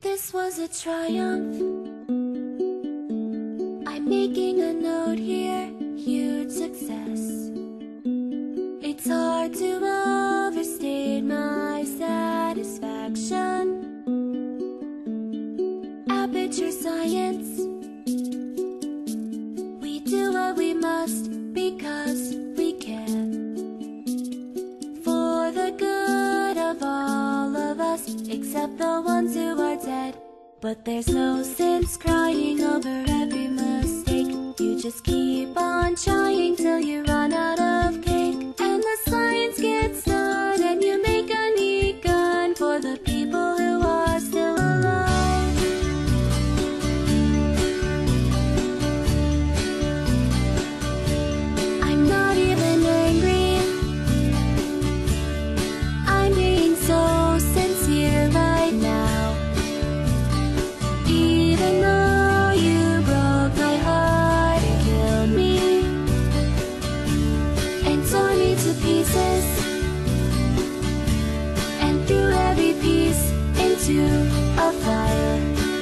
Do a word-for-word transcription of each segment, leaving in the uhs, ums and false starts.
this was a triumph. I'm making a note here, huge success. It's hard to overstate my satisfaction. Aperture Science. We do what we must because we can, for the good of all of us, except the ones who are dead. But there's no sense crying over every mistake. You just keep on trying till you run out of cake, and the science gets done, and you make a neat gun for the people who are still alive. I'm not even angry, I'm being so sincere right now. Even though you broke my heart and killed me and tore me to pieces and threw every piece into a fire.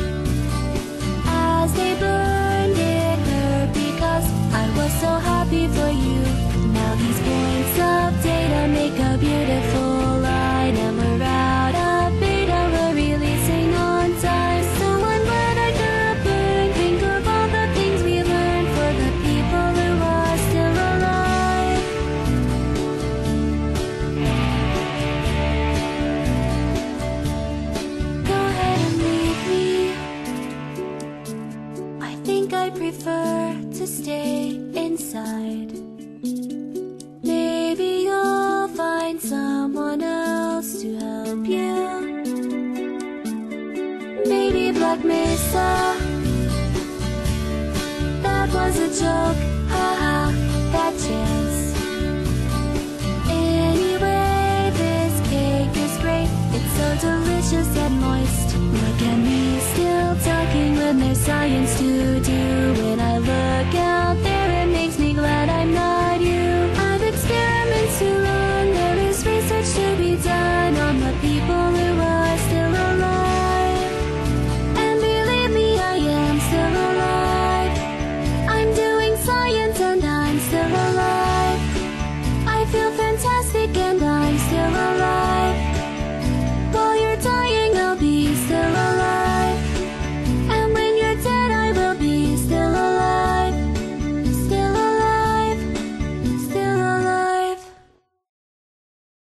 As they burned, it hurt because I was so happy for you. Now these points of data make a beautiful line, and we're out of beta, we're releasing on time. So when let our gut burn, think of all the things we learned for the people who are still alive. Go ahead and leave me. I think I prefer to stay inside. Maybe you'll find someone else to help you. Maybe Black Mesa. That was a joke.